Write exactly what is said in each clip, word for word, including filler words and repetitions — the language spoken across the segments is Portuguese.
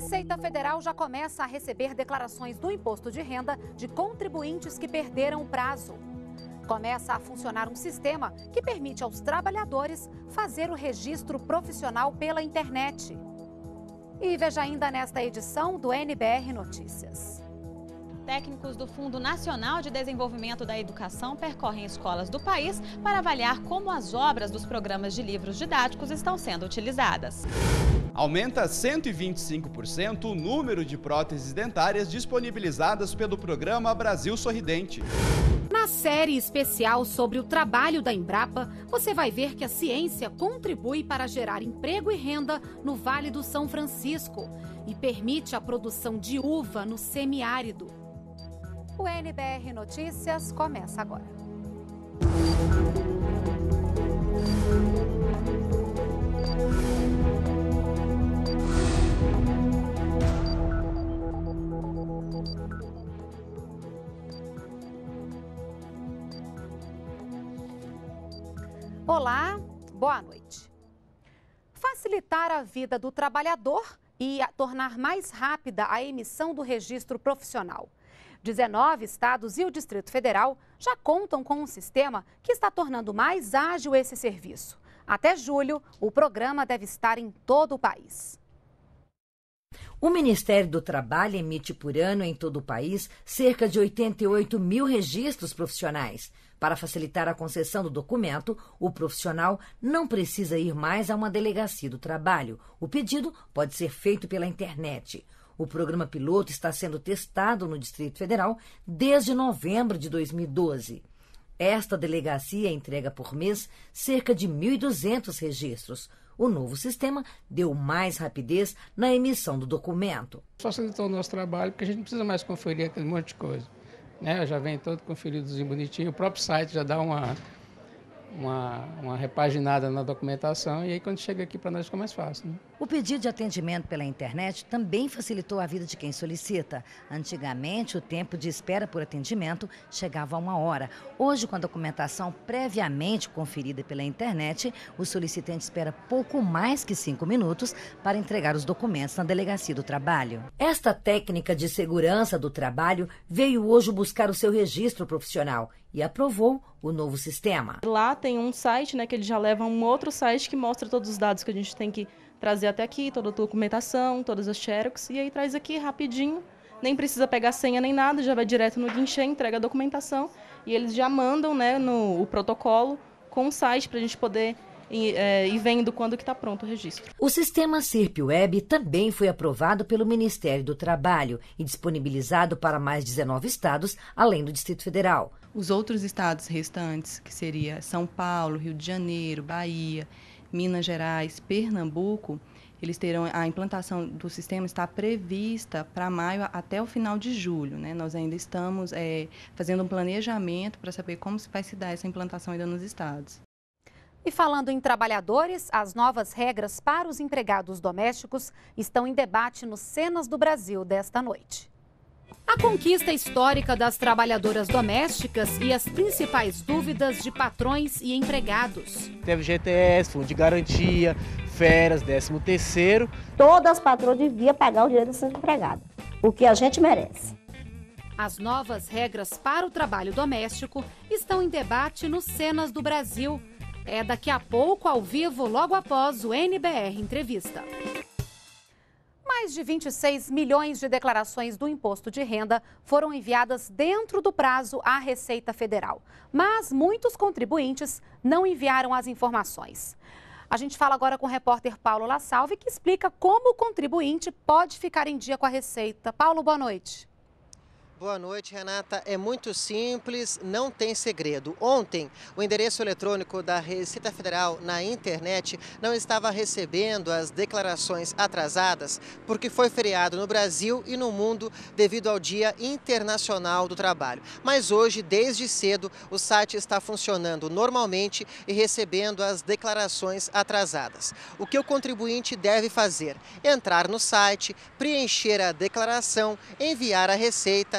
Receita Federal já começa a receber declarações do imposto de renda de contribuintes que perderam o prazo. Começa a funcionar um sistema que permite aos trabalhadores fazer o registro profissional pela internet. E veja ainda nesta edição do N B R Notícias. Técnicos do Fundo Nacional de Desenvolvimento da Educação percorrem escolas do país para avaliar como as obras dos programas de livros didáticos estão sendo utilizadas. Aumenta cento e vinte e cinco por cento o número de próteses dentárias disponibilizadas pelo programa Brasil Sorridente. Na série especial sobre o trabalho da Embrapa, você vai ver que a ciência contribui para gerar emprego e renda no Vale do São Francisco e permite a produção de uva no semiárido. O N B R Notícias começa agora. Olá, boa noite. Facilitar a vida do trabalhador e tornar mais rápida a emissão do registro profissional. dezenove estados e o Distrito Federal já contam com um sistema que está tornando mais ágil esse serviço. Até julho, o programa deve estar em todo o país. O Ministério do Trabalho emite por ano em todo o país cerca de oitenta e oito mil registros profissionais. Para facilitar a concessão do documento, o profissional não precisa ir mais a uma delegacia do trabalho. O pedido pode ser feito pela internet. O programa piloto está sendo testado no Distrito Federal desde novembro de dois mil e doze. Esta delegacia entrega por mês cerca de mil e duzentos registros. O novo sistema deu mais rapidez na emissão do documento. Facilitou o nosso trabalho, porque a gente não precisa mais conferir aquele monte de coisa, né? Já vem todo conferidozinho bonitinho, o próprio site já dá uma, uma, uma repaginada na documentação e aí quando chega aqui para nós fica mais fácil, né? O pedido de atendimento pela internet também facilitou a vida de quem solicita. Antigamente, o tempo de espera por atendimento chegava a uma hora. Hoje, com a documentação previamente conferida pela internet, o solicitante espera pouco mais que cinco minutos para entregar os documentos na Delegacia do Trabalho. Esta técnica de segurança do trabalho veio hoje buscar o seu registro profissional e aprovou o novo sistema. Lá tem um site, né, que ele já leva a um outro site que mostra todos os dados que a gente tem que trazer até aqui, toda a documentação, todas as xerox, e aí traz aqui rapidinho, nem precisa pegar senha nem nada, já vai direto no guichê, entrega a documentação e eles já mandam, né, no, o protocolo com o site para a gente poder ir, é, ir vendo quando que está pronto o registro. O sistema SIRP-Web também foi aprovado pelo Ministério do Trabalho e disponibilizado para mais dezenove estados, além do Distrito Federal. Os outros estados restantes, que seria São Paulo, Rio de Janeiro, Bahia, Minas Gerais, Pernambuco, eles terão a implantação do sistema está prevista para maio até o final de julho, né? Nós ainda estamos é, fazendo um planejamento para saber como vai se dar essa implantação ainda nos estados. E falando em trabalhadores, as novas regras para os empregados domésticos estão em debate nos Cenas do Brasil desta noite. A conquista histórica das trabalhadoras domésticas e as principais dúvidas de patrões e empregados. Teve G T S, fundo de garantia, férias, décimo terceiro. Todas as patroas deviam pagar o dinheiro dessa empregada, o que a gente merece. As novas regras para o trabalho doméstico estão em debate nos Cenas do Brasil. É daqui a pouco, ao vivo, logo após o N B R Entrevista. Mais de vinte e seis milhões de declarações do imposto de renda foram enviadas dentro do prazo à Receita Federal. Mas muitos contribuintes não enviaram as informações. A gente fala agora com o repórter Paulo La Salve, que explica como o contribuinte pode ficar em dia com a Receita. Paulo, boa noite. Boa noite, Renata. É muito simples, não tem segredo. Ontem, o endereço eletrônico da Receita Federal na internet não estava recebendo as declarações atrasadas porque foi feriado no Brasil e no mundo devido ao Dia Internacional do Trabalho. Mas hoje, desde cedo, o site está funcionando normalmente e recebendo as declarações atrasadas. O que o contribuinte deve fazer? Entrar no site, preencher a declaração, enviar a Receita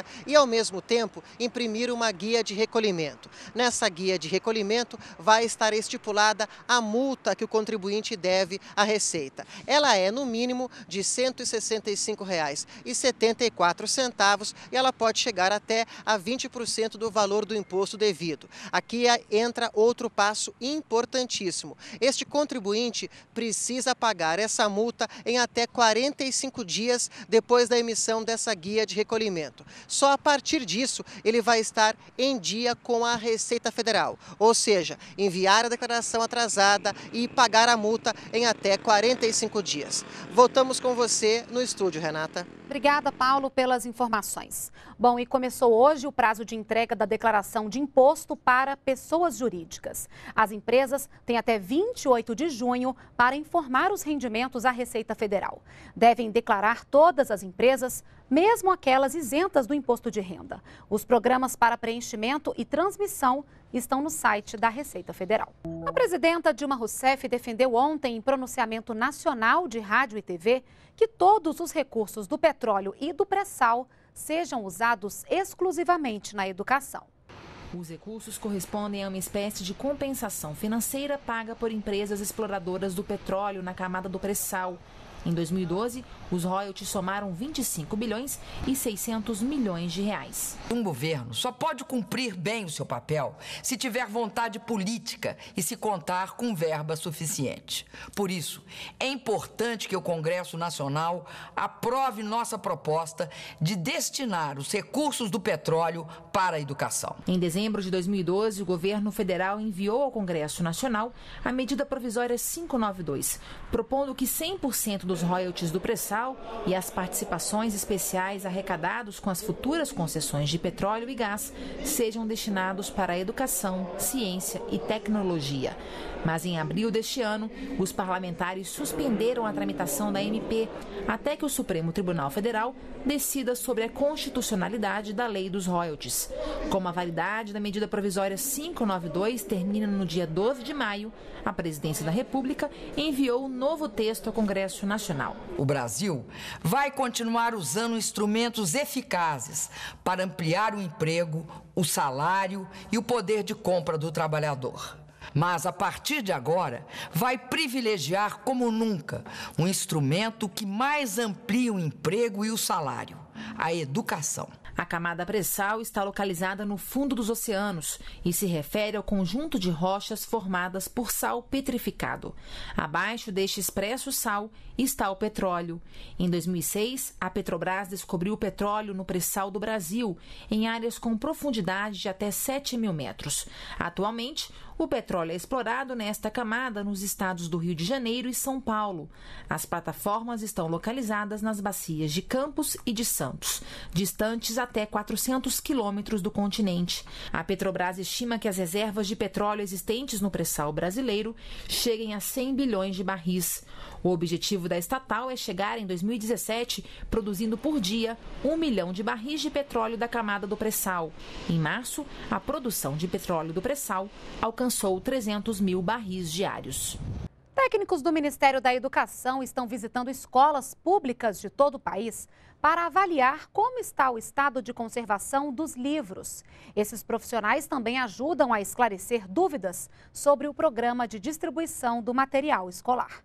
e, ao mesmo tempo, imprimir uma guia de recolhimento. Nessa guia de recolhimento vai estar estipulada a multa que o contribuinte deve à Receita. Ela é, no mínimo, de cento e sessenta e cinco reais e setenta e quatro centavos e ela pode chegar até a vinte por cento do valor do imposto devido. Aqui entra outro passo importantíssimo. Este contribuinte precisa pagar essa multa em até quarenta e cinco dias depois da emissão dessa guia de recolhimento. Só a partir disso ele vai estar em dia com a Receita Federal, ou seja, enviar a declaração atrasada e pagar a multa em até quarenta e cinco dias. Voltamos com você no estúdio, Renata. Obrigada, Paulo, pelas informações. Bom, e começou hoje o prazo de entrega da declaração de imposto para pessoas jurídicas. As empresas têm até vinte e oito de junho para informar os rendimentos à Receita Federal. Devem declarar todas as empresas, mesmo aquelas isentas do imposto de renda. Os programas para preenchimento e transmissão estão no site da Receita Federal. A presidenta Dilma Rousseff defendeu ontem em pronunciamento nacional de rádio e T V que todos os recursos do petróleo e do pré-sal sejam usados exclusivamente na educação. Os recursos correspondem a uma espécie de compensação financeira paga por empresas exploradoras do petróleo na camada do pré-sal. Em dois mil e doze, os royalties somaram vinte e cinco bilhões e seiscentos milhões de reais. Um governo só pode cumprir bem o seu papel se tiver vontade política e se contar com verba suficiente. Por isso, é importante que o Congresso Nacional aprove nossa proposta de destinar os recursos do petróleo para a educação. Em dezembro de dois mil e doze, o governo federal enviou ao Congresso Nacional a medida provisória quinhentos e noventa e dois, propondo que cem por cento dos royalties do pré-sal e as participações especiais arrecadados com as futuras concessões de petróleo e gás sejam destinados para a educação, ciência e tecnologia. Mas em abril deste ano, os parlamentares suspenderam a tramitação da M P até que o Supremo Tribunal Federal decida sobre a constitucionalidade da lei dos royalties. Como a validade da medida provisória quinhentos e noventa e dois termina no dia doze de maio, a Presidência da República enviou um novo texto ao Congresso Nacional. O Brasil vai continuar usando instrumentos eficazes para ampliar o emprego, o salário e o poder de compra do trabalhador. Mas, a partir de agora, vai privilegiar como nunca um instrumento que mais amplia o emprego e o salário, a educação. A camada pré-sal está localizada no fundo dos oceanos e se refere ao conjunto de rochas formadas por sal petrificado. Abaixo deste expresso sal está o petróleo. Em dois mil e seis, a Petrobras descobriu o petróleo no pré-sal do Brasil, em áreas com profundidade de até sete mil metros. Atualmente, o petróleo é explorado nesta camada nos estados do Rio de Janeiro e São Paulo. As plataformas estão localizadas nas bacias de Campos e de Santos, distantes até quatrocentos quilômetros do continente. A Petrobras estima que as reservas de petróleo existentes no pré-sal brasileiro cheguem a cem bilhões de barris. O objetivo da estatal é chegar em dois mil e dezessete produzindo por dia um milhão de barris de petróleo da camada do pré-sal. Em março, a produção de petróleo do pré-sal alcançou trezentos mil barris diários. Técnicos do Ministério da Educação estão visitando escolas públicas de todo o país para avaliar como está o estado de conservação dos livros. Esses profissionais também ajudam a esclarecer dúvidas sobre o programa de distribuição do material escolar.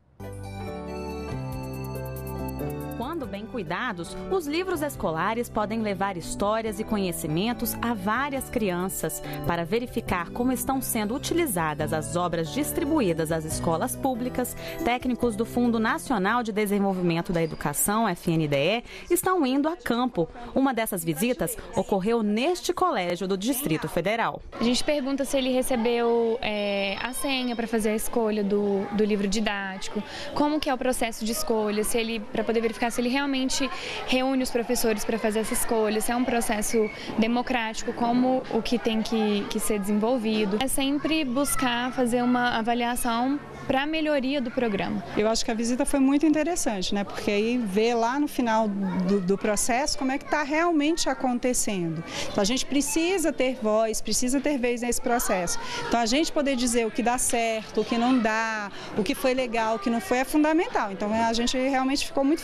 Quando bem cuidados, os livros escolares podem levar histórias e conhecimentos a várias crianças. Para verificar como estão sendo utilizadas as obras distribuídas às escolas públicas, técnicos do Fundo Nacional de Desenvolvimento da Educação, F N D E, estão indo a campo. Uma dessas visitas ocorreu neste colégio do Distrito Federal. A gente pergunta se ele recebeu é, a senha para fazer a escolha do, do livro didático, como que é o processo de escolha, se ele, para poder verificar se ele realmente reúne os professores para fazer essa escolha, se é um processo democrático, como o que tem que, que ser desenvolvido. É sempre buscar fazer uma avaliação para a melhoria do programa. Eu acho que a visita foi muito interessante, né? Porque aí vê lá no final do, do processo como é que está realmente acontecendo. Então a gente precisa ter voz, precisa ter vez nesse processo. Então a gente poder dizer o que dá certo, o que não dá, o que foi legal, o que não foi é fundamental. Então a gente realmente ficou muito feliz com a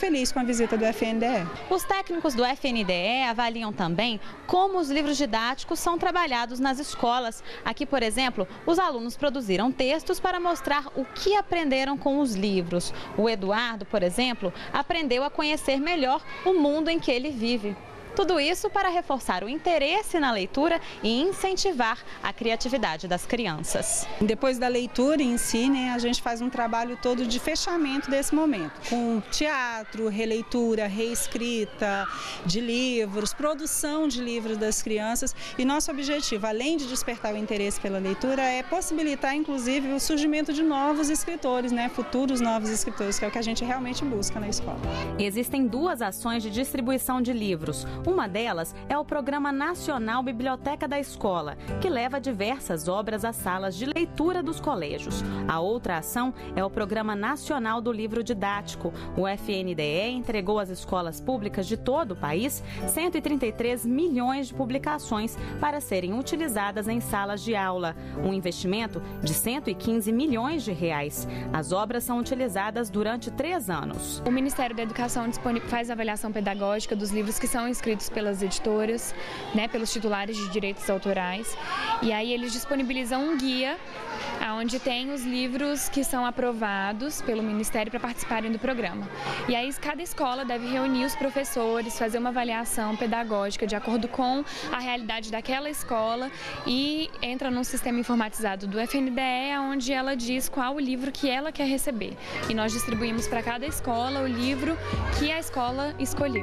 visita do F N D E. Os técnicos do F N D E avaliam também como os livros didáticos são trabalhados nas escolas. Aqui, por exemplo, os alunos produziram textos para mostrar o que aprenderam com os livros. O Eduardo, por exemplo, aprendeu a conhecer melhor o mundo em que ele vive. Tudo isso para reforçar o interesse na leitura e incentivar a criatividade das crianças. Depois da leitura em si, né, a gente faz um trabalho todo de fechamento desse momento, com teatro, releitura, reescrita de livros, produção de livros das crianças. E nosso objetivo, além de despertar o interesse pela leitura, é possibilitar, inclusive, o surgimento de novos escritores, né, futuros novos escritores, que é o que a gente realmente busca na escola. Existem duas ações de distribuição de livros. Uma delas é o Programa Nacional Biblioteca da Escola, que leva diversas obras às salas de leitura dos colégios. A outra ação é o Programa Nacional do Livro Didático. O F N D E entregou às escolas públicas de todo o país cento e trinta e três milhões de publicações para serem utilizadas em salas de aula, um investimento de cento e quinze milhões de reais. As obras são utilizadas durante três anos. O Ministério da Educação faz a avaliação pedagógica dos livros que são escritos pelas editoras, né, pelos titulares de direitos autorais, e aí eles disponibilizam um guia onde tem os livros que são aprovados pelo Ministério para participarem do programa. E aí cada escola deve reunir os professores, fazer uma avaliação pedagógica de acordo com a realidade daquela escola e entra num sistema informatizado do F N D E, onde ela diz qual o livro que ela quer receber. E nós distribuímos para cada escola o livro que a escola escolheu.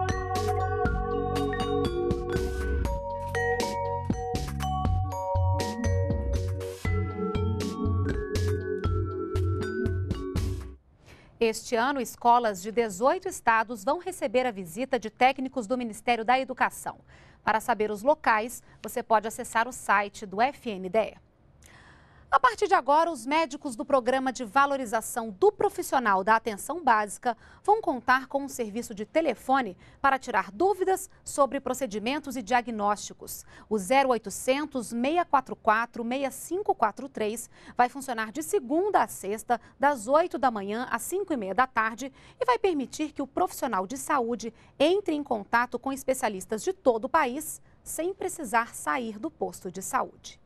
Este ano, escolas de dezoito estados vão receber a visita de técnicos do Ministério da Educação. Para saber os locais, você pode acessar o site do F N D E. A partir de agora, os médicos do Programa de Valorização do Profissional da Atenção Básica vão contar com um serviço de telefone para tirar dúvidas sobre procedimentos e diagnósticos. O zero oitocentos, seis quatro quatro, seis cinco quatro três vai funcionar de segunda a sexta, das oito da manhã às cinco e meia da tarde e vai permitir que o profissional de saúde entre em contato com especialistas de todo o país sem precisar sair do posto de saúde.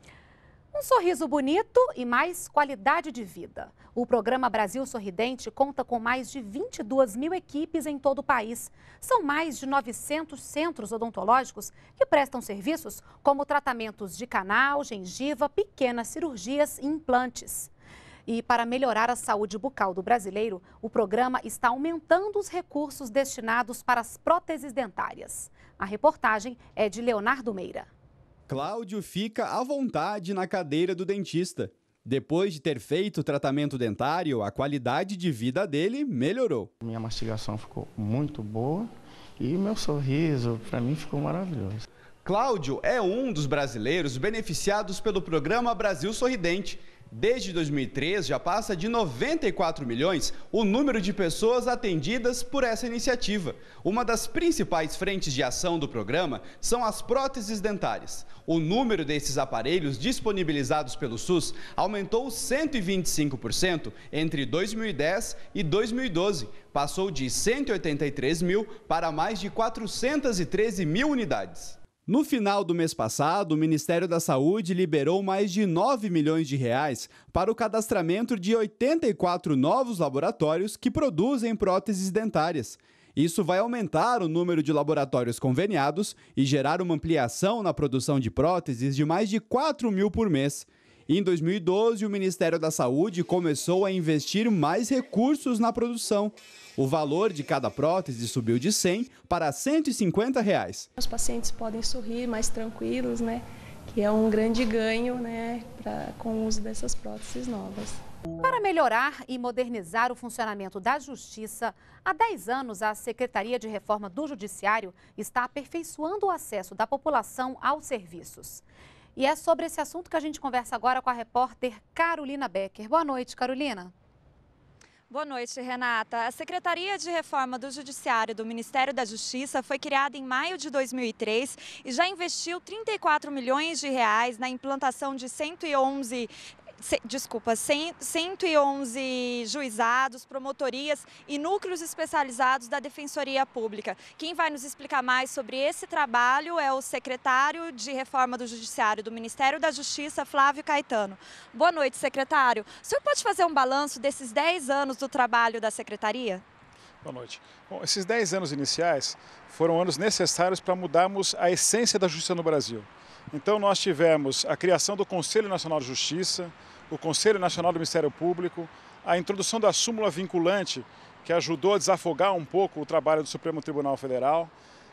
Um sorriso bonito e mais qualidade de vida. O programa Brasil Sorridente conta com mais de vinte e duas mil equipes em todo o país. São mais de novecentos centros odontológicos que prestam serviços como tratamentos de canal, gengiva, pequenas cirurgias e implantes. E para melhorar a saúde bucal do brasileiro, o programa está aumentando os recursos destinados para as próteses dentárias. A reportagem é de Leonardo Meira. Cláudio fica à vontade na cadeira do dentista. Depois de ter feito o tratamento dentário, a qualidade de vida dele melhorou. Minha mastigação ficou muito boa e meu sorriso, para mim, ficou maravilhoso. Cláudio é um dos brasileiros beneficiados pelo programa Brasil Sorridente. Desde dois mil e três, já passa de noventa e quatro milhões o número de pessoas atendidas por essa iniciativa. Uma das principais frentes de ação do programa são as próteses dentárias. O número desses aparelhos disponibilizados pelo SUS aumentou cento e vinte e cinco por cento entre dois mil e dez e dois mil e doze. Passou de cento e oitenta e três mil para mais de quatrocentas e treze mil unidades. No final do mês passado, o Ministério da Saúde liberou mais de nove milhões de reais para o cadastramento de oitenta e quatro novos laboratórios que produzem próteses dentárias. Isso vai aumentar o número de laboratórios conveniados e gerar uma ampliação na produção de próteses de mais de quatro mil por mês. Em dois mil e doze, o Ministério da Saúde começou a investir mais recursos na produção. O valor de cada prótese subiu de cem para cento e cinquenta reais. Os pacientes podem sorrir mais tranquilos, né? Que é um grande ganho, né, pra, com o uso dessas próteses novas. Para melhorar e modernizar o funcionamento da Justiça, há dez anos a Secretaria de Reforma do Judiciário está aperfeiçoando o acesso da população aos serviços. E é sobre esse assunto que a gente conversa agora com a repórter Carolina Becker. Boa noite, Carolina. Boa noite, Renata. A Secretaria de Reforma do Judiciário do Ministério da Justiça foi criada em maio de dois mil e três e já investiu trinta e quatro milhões de reais na implantação de cento e onze se, desculpa, cento e onze juizados, promotorias e núcleos especializados da Defensoria Pública. Quem vai nos explicar mais sobre esse trabalho é o secretário de Reforma do Judiciário do Ministério da Justiça, Flávio Caetano. Boa noite, secretário. O senhor pode fazer um balanço desses dez anos do trabalho da Secretaria? Boa noite. Bom, esses dez anos iniciais foram anos necessários para mudarmos a essência da justiça no Brasil. Então nós tivemos a criação do Conselho Nacional de Justiça, o Conselho Nacional do Ministério Público, a introdução da súmula vinculante, que ajudou a desafogar um pouco o trabalho do Supremo Tribunal Federal,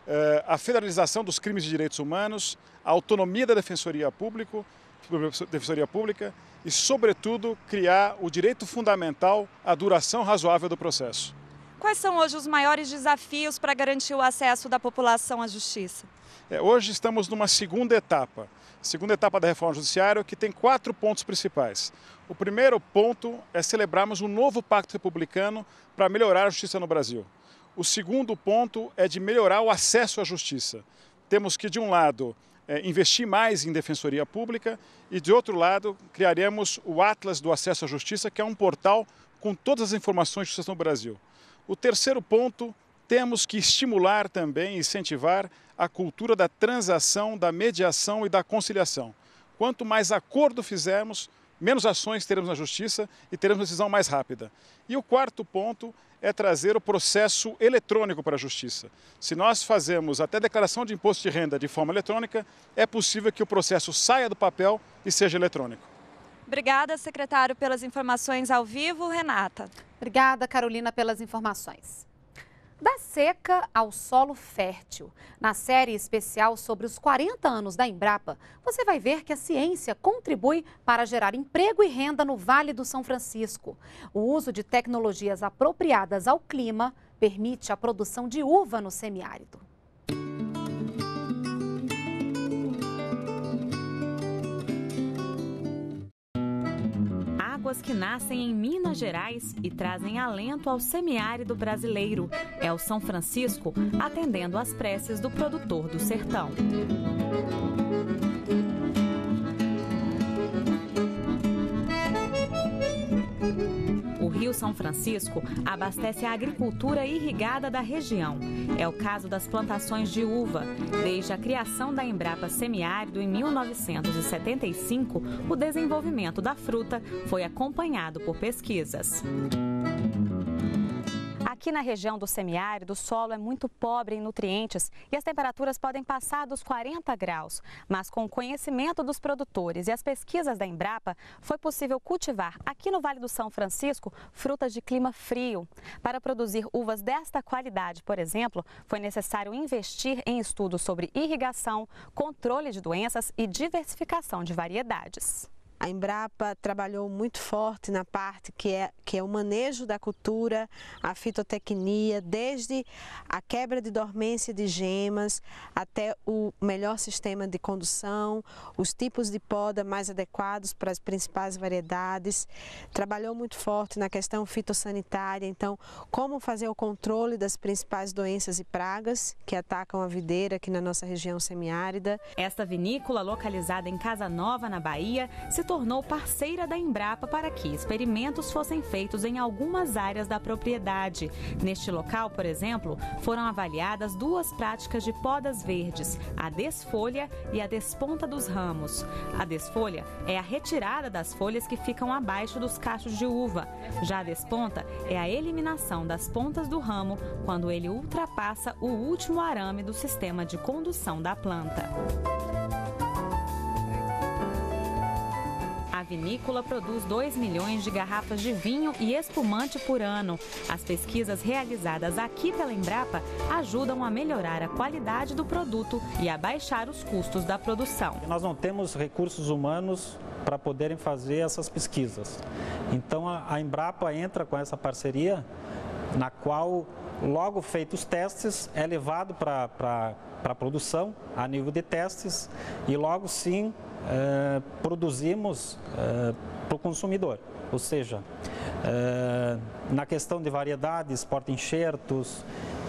a federalização dos crimes de direitos humanos, a autonomia da Defensoria Pública, Defensoria Pública e, sobretudo, criar o direito fundamental à duração razoável do processo. Quais são hoje os maiores desafios para garantir o acesso da população à justiça? É, hoje estamos numa segunda etapa, segunda etapa da reforma judiciária, que tem quatro pontos principais. O primeiro ponto é celebrarmos um novo pacto republicano para melhorar a justiça no Brasil. O segundo ponto é de melhorar o acesso à justiça. Temos que, de um lado, é, investir mais em defensoria pública e, de outro lado, criaremos o Atlas do Acesso à Justiça, que é um portal com todas as informações de justiça no Brasil. O terceiro ponto, temos que estimular também e incentivar a cultura da transação, da mediação e da conciliação. Quanto mais acordo fizermos, menos ações teremos na justiça e teremos uma decisão mais rápida. E o quarto ponto é trazer o processo eletrônico para a justiça. Se nós fazemos até declaração de imposto de renda de forma eletrônica, é possível que o processo saia do papel e seja eletrônico. Obrigada, secretário, pelas informações ao vivo. Renata. Obrigada, Carolina, pelas informações. Da seca ao solo fértil. Na série especial sobre os quarenta anos da Embrapa, você vai ver que a ciência contribui para gerar emprego e renda no Vale do São Francisco. O uso de tecnologias apropriadas ao clima permite a produção de uva no semiárido. Águas que nascem em Minas Gerais e trazem alento ao semiárido brasileiro. É o São Francisco atendendo às preces do produtor do sertão. O Rio São Francisco abastece a agricultura irrigada da região. É o caso das plantações de uva. Desde a criação da Embrapa Semiárido em mil novecentos e setenta e cinco, o desenvolvimento da fruta foi acompanhado por pesquisas. Aqui na região do semiárido, o solo é muito pobre em nutrientes e as temperaturas podem passar dos quarenta graus. Mas com o conhecimento dos produtores e as pesquisas da Embrapa, foi possível cultivar aqui no Vale do São Francisco frutas de clima frio. Para produzir uvas desta qualidade, por exemplo, foi necessário investir em estudos sobre irrigação, controle de doenças e diversificação de variedades. A Embrapa trabalhou muito forte na parte que é, que é o manejo da cultura, a fitotecnia, desde a quebra de dormência de gemas até o melhor sistema de condução, os tipos de poda mais adequados para as principais variedades. Trabalhou muito forte na questão fitossanitária, então como fazer o controle das principais doenças e pragas que atacam a videira aqui na nossa região semiárida. Esta vinícola, localizada em Casa Nova, na Bahia, se tornou parceira da Embrapa para que experimentos fossem feitos em algumas áreas da propriedade. Neste local, por exemplo, foram avaliadas duas práticas de podas verdes, a desfolha e a desponta dos ramos. A desfolha é a retirada das folhas que ficam abaixo dos cachos de uva. Já a desponta é a eliminação das pontas do ramo quando ele ultrapassa o último arame do sistema de condução da planta. A vinícola produz dois milhões de garrafas de vinho e espumante por ano. As pesquisas realizadas aqui pela Embrapa ajudam a melhorar a qualidade do produto e a baixar os custos da produção. Nós não temos recursos humanos para poderem fazer essas pesquisas. Então a Embrapa entra com essa parceria, na qual, logo feitos os testes, é levado para a produção a nível de testes e logo sim Uh, produzimos uh, para o consumidor, ou seja, uh, na questão de variedades, porta-enxertos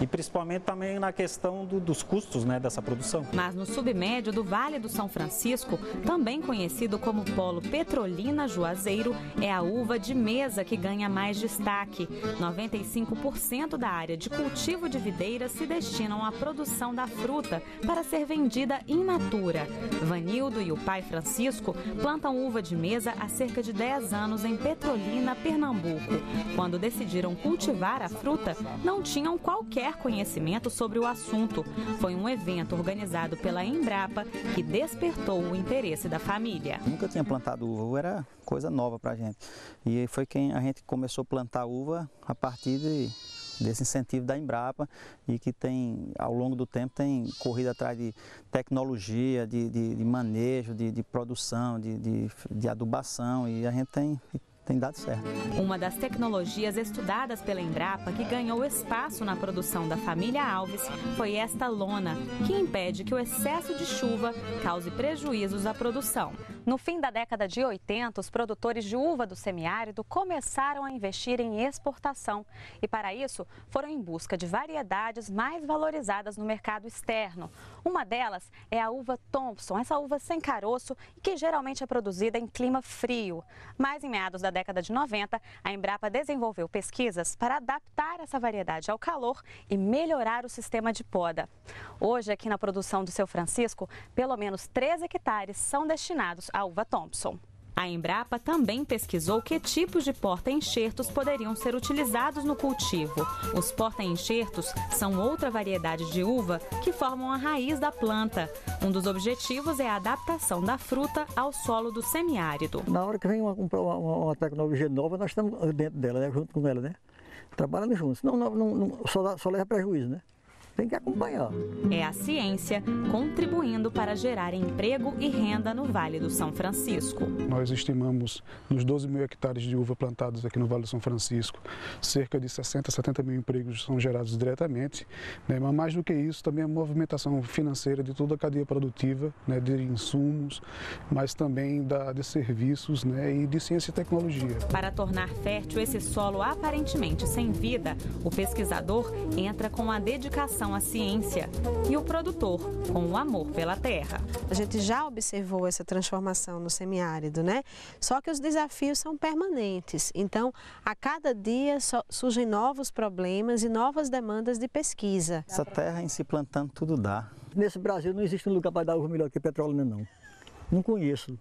e principalmente também na questão do, dos custos, né, dessa produção. Mas no submédio do Vale do São Francisco, também conhecido como Polo Petrolina Juazeiro, é a uva de mesa que ganha mais destaque. noventa e cinco por cento da área de cultivo de videiras se destinam à produção da fruta para ser vendida in natura. Vanildo e o pai Francisco plantam uva de mesa há cerca de dez anos em Petrolina, Pernambuco. Quando decidiram cultivar a fruta, não tinham qualquer conhecimento sobre o assunto. Foi um evento organizado pela Embrapa que despertou o interesse da família. Nunca tinha plantado uva, uva era coisa nova para a gente. E foi quem a gente começou a plantar uva a partir de, desse incentivo da Embrapa e que tem, ao longo do tempo, tem corrido atrás de tecnologia, de, de, de manejo, de, de produção, de, de, de adubação e a gente tem... tem dado certo. Uma das tecnologias estudadas pela Embrapa que ganhou espaço na produção da família Alves foi esta lona, que impede que o excesso de chuva cause prejuízos à produção. No fim da década de oitenta, os produtores de uva do semiárido começaram a investir em exportação e, para isso, foram em busca de variedades mais valorizadas no mercado externo. Uma delas é a uva Thompson, essa uva sem caroço que geralmente é produzida em clima frio. Mas em meados da década de noventa, a Embrapa desenvolveu pesquisas para adaptar essa variedade ao calor e melhorar o sistema de poda. Hoje, aqui na produção do Seu Francisco, pelo menos três hectares são destinados à uva Thompson. A Embrapa também pesquisou que tipos de porta-enxertos poderiam ser utilizados no cultivo. Os porta-enxertos são outra variedade de uva que formam a raiz da planta. Um dos objetivos é a adaptação da fruta ao solo do semiárido. Na hora que vem uma, uma, uma tecnologia nova, nós estamos dentro dela, né? Junto com ela, né? Trabalhando juntos. Não, não, não, só, só leva prejuízo, né? Tem que acompanhar. É a ciência contribuindo para gerar emprego e renda no Vale do São Francisco. Nós estimamos nos doze mil hectares de uva plantados aqui no Vale do São Francisco, cerca de sessenta, setenta mil empregos são gerados diretamente, né? Mas mais do que isso, também a movimentação financeira de toda a cadeia produtiva, né? De insumos, mas também da, de serviços, né? E de ciência e tecnologia. Para tornar fértil esse solo aparentemente sem vida, o pesquisador entra com a dedicação à ciência e o produtor com o amor pela terra. A gente já observou essa transformação no semiárido, né? Só que os desafios são permanentes. Então, a cada dia surgem novos problemas e novas demandas de pesquisa. Essa terra em si plantando tudo dá. Nesse Brasil não existe um lugar para dar uva melhor que Petrolina, não. Não conheço.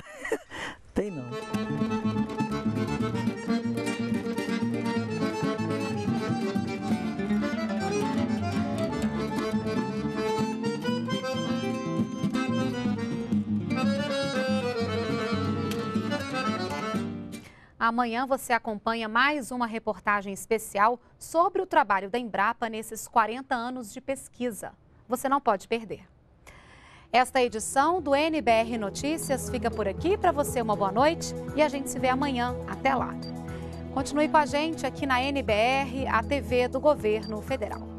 Tem não. Amanhã você acompanha mais uma reportagem especial sobre o trabalho da Embrapa nesses quarenta anos de pesquisa. Você não pode perder. Esta edição do N B R Notícias fica por aqui. Para você, uma boa noite e a gente se vê amanhã. Até lá. Continue com a gente aqui na N B R, a T V do Governo Federal.